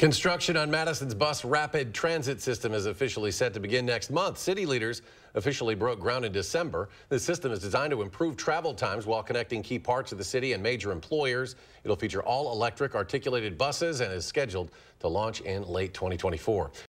Construction on Madison's bus rapid transit system is officially set to begin next month. City leaders officially broke ground in December. The system is designed to improve travel times while connecting key parts of the city and major employers. It'll feature all electric articulated buses and is scheduled to launch in late 2024.